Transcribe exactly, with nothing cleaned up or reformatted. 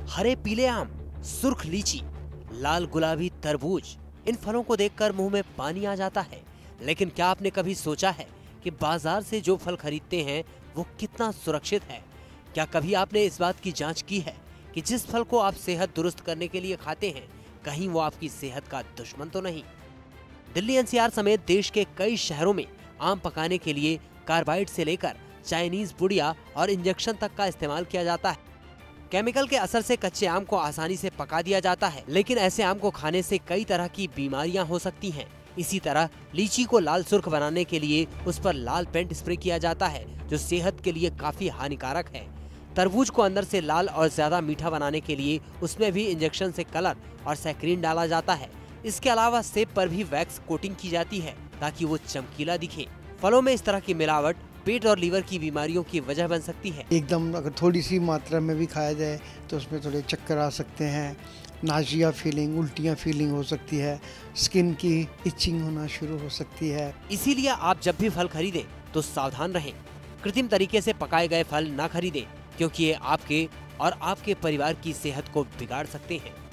हरे पीले आम, सुर्ख लीची, लाल गुलाबी तरबूज, इन फलों को देखकर मुंह में पानी आ जाता है। लेकिन क्या आपने कभी सोचा है कि बाजार से जो फल खरीदते हैं वो कितना सुरक्षित है? क्या कभी आपने इस बात की जांच की है कि जिस फल को आप सेहत दुरुस्त करने के लिए खाते हैं, कहीं वो आपकी सेहत का दुश्मन तो नहीं? दिल्ली एनसीआर समेत देश के कई शहरों में आम पकाने के लिए कार्बाइड से लेकर चाइनीज पुड़िया और इंजेक्शन तक का इस्तेमाल किया जाता है। केमिकल के असर से कच्चे आम को आसानी से पका दिया जाता है, लेकिन ऐसे आम को खाने से कई तरह की बीमारियां हो सकती हैं। इसी तरह लीची को लाल सुर्ख बनाने के लिए उस पर लाल पेंट स्प्रे किया जाता है, जो सेहत के लिए काफी हानिकारक है। तरबूज को अंदर से लाल और ज्यादा मीठा बनाने के लिए उसमें भी इंजेक्शन से कलर और सैक्रीन डाला जाता है। इसके अलावा सेब पर भी वैक्स कोटिंग की जाती है ताकि वो चमकीला दिखे। फलों में इस तरह की मिलावट पेट और लीवर की बीमारियों की वजह बन सकती है। एकदम अगर थोड़ी सी मात्रा में भी खाया जाए तो उसमें थोड़े चक्कर आ सकते हैं, नाजिया फीलिंग, उल्टियाँ फीलिंग हो सकती है, स्किन की इचिंग होना शुरू हो सकती है। इसीलिए आप जब भी फल खरीदें तो सावधान रहें। कृत्रिम तरीके से पकाए गए फल ना खरीदें, क्योंकि ये आपके और आपके परिवार की सेहत को बिगाड़ सकते हैं।